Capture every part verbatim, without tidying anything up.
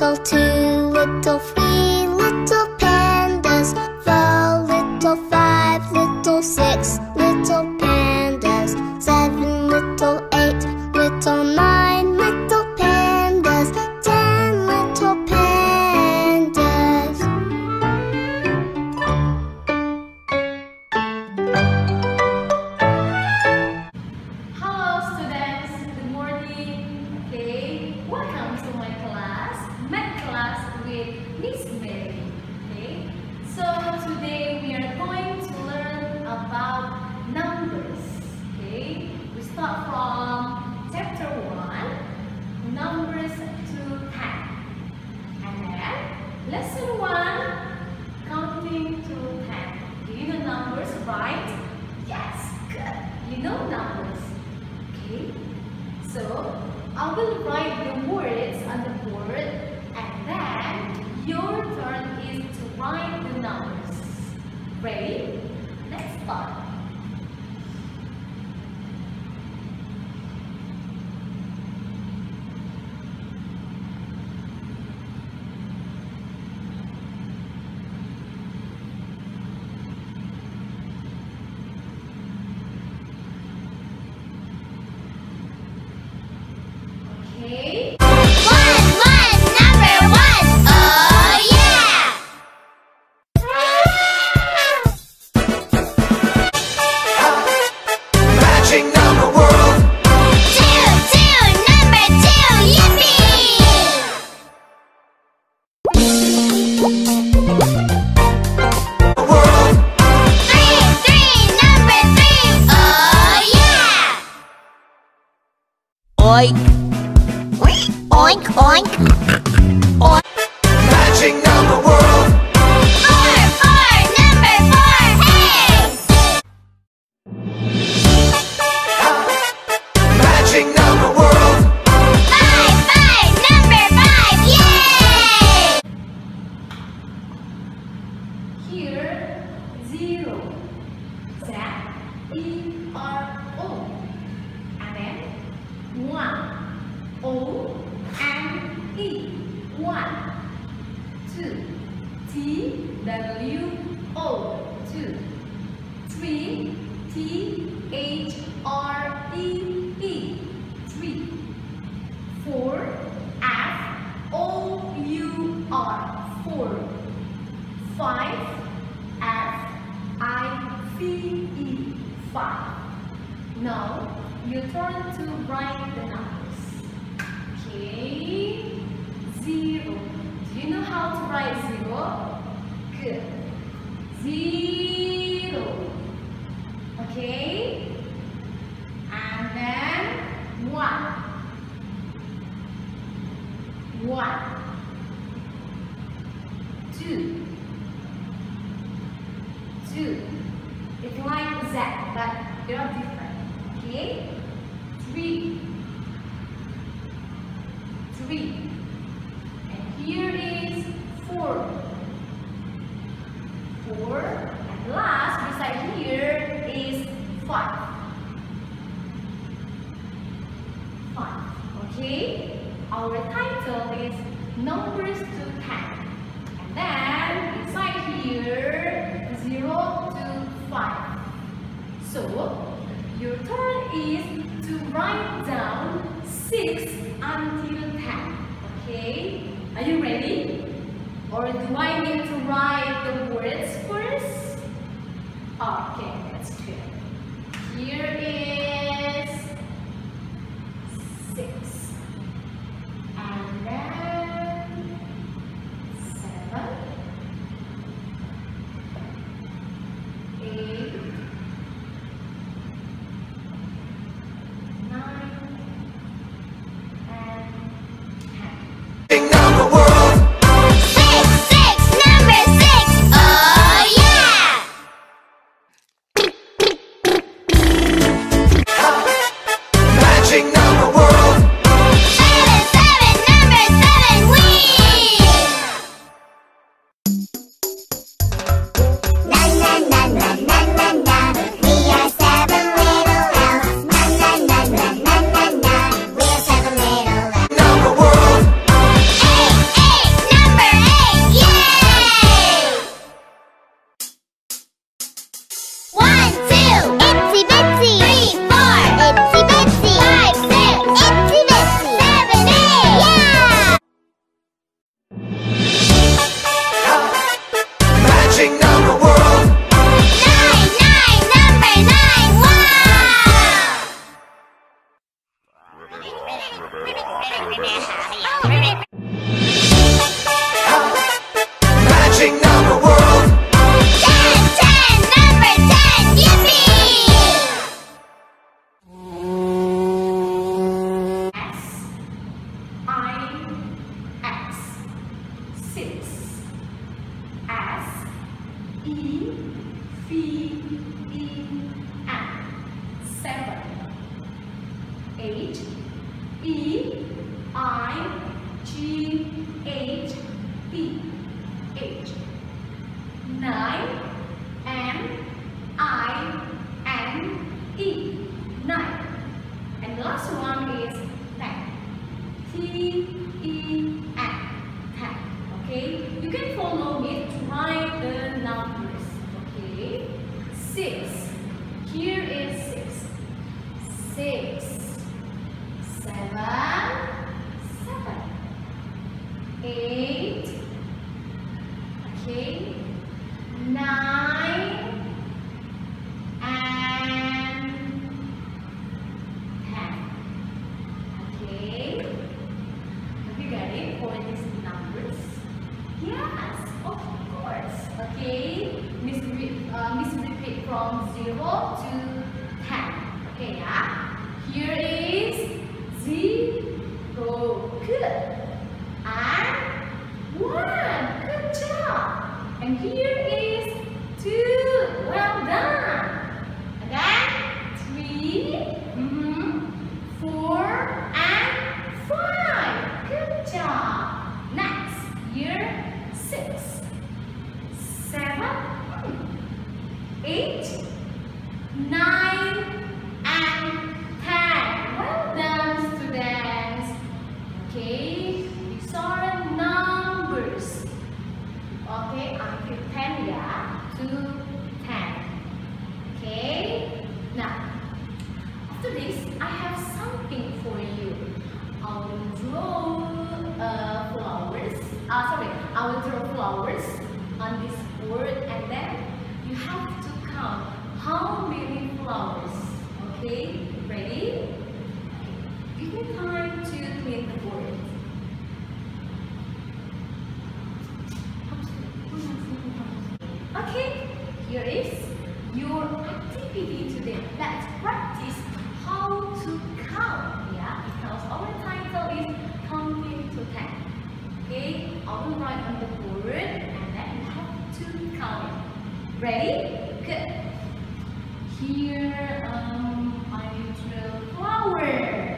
little two, little three, little pandas. Four, little five, little six, little pandas. Seven, little eight, little nine, little pandas. Ten, little pandas. Hello students, good morning. Okay, welcome to my class, math class with Miss Mary. Okay, so today we are going to learn about numbers. Okay, we start from chapter one, numbers to ten, and then lesson one, counting to ten. Do you know numbers, right? Yes, good. You know numbers. Okay, so I will write the words on the board, and then your turn is to write the numbers. Ready? Let's start. Okay. One, one, number one. Oh yeah! Magic number world. Two, two, number two. Yippee! World. Three, three, number three. Oh yeah! Oink, oink, oink, oink. Magic number world. Four, four, number four. Hey! Magic number world. Five, five, number five. Yay! Here, zero. Z E R O. And then one. O and E. One. Two. T W O. Two. Three. T H R E E. Three. Four. F O U R. Four. Five. F I V E. Five. Now you turn to write the numbers. Okay. Zero. Do you know how to write zero? Good. Zero. Okay. And then one. One. Two. Two. It's like Z, but they are different. Okay? Three. Three. And here is four. Four. And last, beside here is five. Five. Okay? Our title is Numbers to ten. And then beside here, zero to five. So, your turn is to write down six until ten. Okay? Are you ready? Or do I need to write the words first? Okay, that's good. Here is six. And then seven. Eight. Nine. And ten. Magic number world. Six, six, number six. Oh yeah! E, F, E, F. Seven. Eight. E, I, G, H, E. Eight. Nine. N, I, N, E. Nine. And the last one is ten. T, E, N. Ten. Okay? You can follow me to write the numbers. Okay? Six. Here is six. Six. Seven. Seven. Eight. Okay? Nine. And ten. Okay? Have you got it for these numbers? Yes, of course. Okay, Miss re uh, Miss repeat from zero to ten. Okay, yeah. Here is zero. Good. And one. Good job. And here is two. Well done. And then three. Mm-hmm. Four and five. Good job. Next, here six, seven, eight, nine, and ten. Well done, students. Okay, these are numbers. Okay, until ten, yeah, to ten. Okay, now after this, I have something for you. I will draw uh, flowers. Uh, sorry, I will draw flowers on this board, and then you have to count how many flowers. Okay, ready? Okay. Give me time to clean the board. Okay, here is your activity today. Let's practice how to count. Yeah, because our title is counting to ten. Okay, I will write on the board and then you have to count it. Ready? Good. Here, um, I drew flower.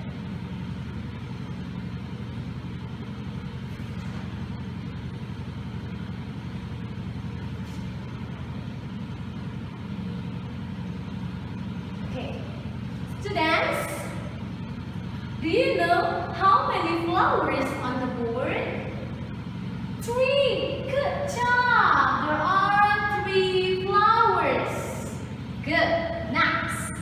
Okay, students, do you know how many flowers on the board? Three. Good job. There are three flowers. Good. Next.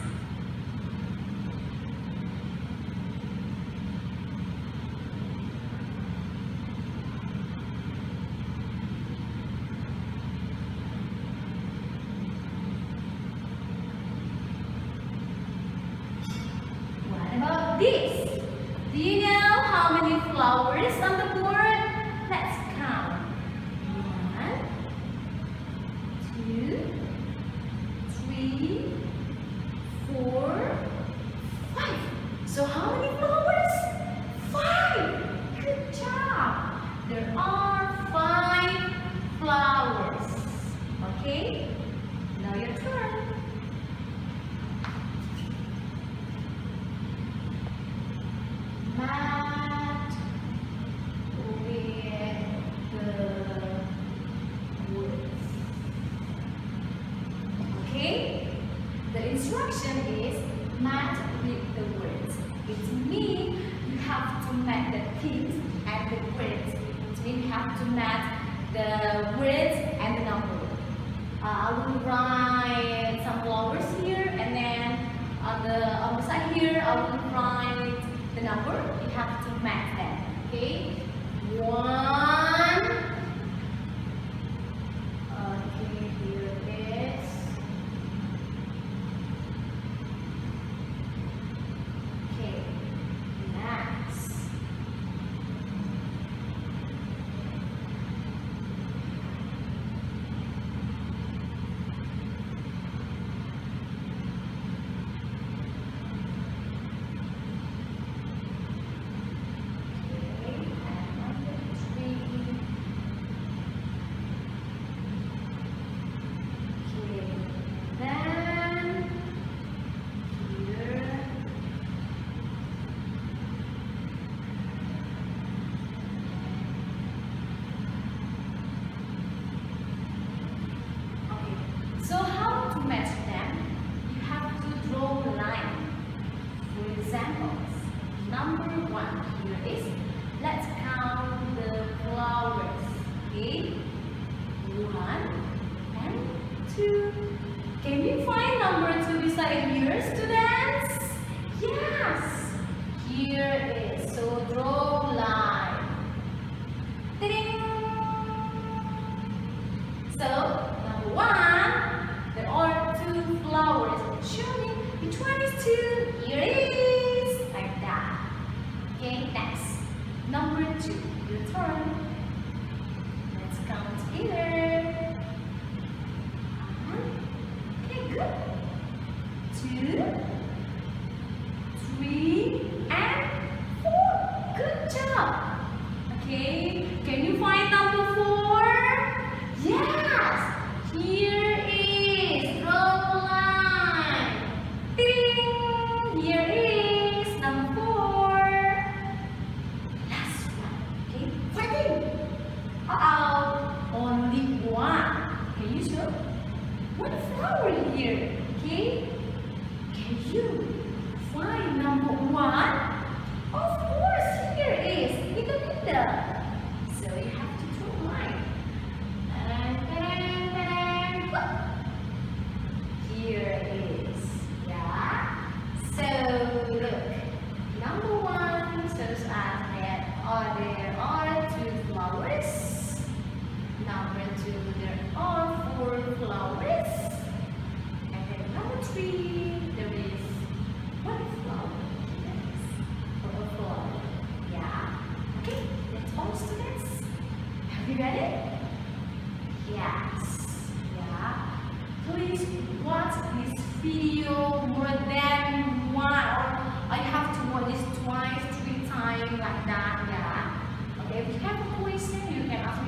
What about this? Do you know how many flowers on the board? Let's count. One, two, three, four, five. So how many flowers? Five. Good job. There are five flowers. Okay? Now your turn. Mat with the words. Okay? The instruction is match with the words. It means you have to match the things and the words. It means you have to match the words and the number. Uh, I will write some flowers here, and then on the on the side here I will write the number. You have to match them. Okay? One. Okay, here it is. Okay, next. Number two, your turn. Let's count together. Okay, good. Two, three, and four. Good job. Okay, can you find number four? Yes. Here is the line. Ding. Here is number four. Last one. Okay, fighting. Uh-oh, only one. Can you show? One flower here. Okay, can you find number one? Of course, here is in the middle. So you have to draw a line. Ta-da, ta-da, ta-da. Here is, yeah. So look, number one shows us that oh, there are two flowers. Number two, there are four flowers. And then number three, there is one flower. Yes, or a flower. Yeah. Okay, let's all students. Have you read it? Yes. Yeah. Please watch this video more than one. I have to watch this twice, three times like that. Yeah. Okay, if you have a question, you can ask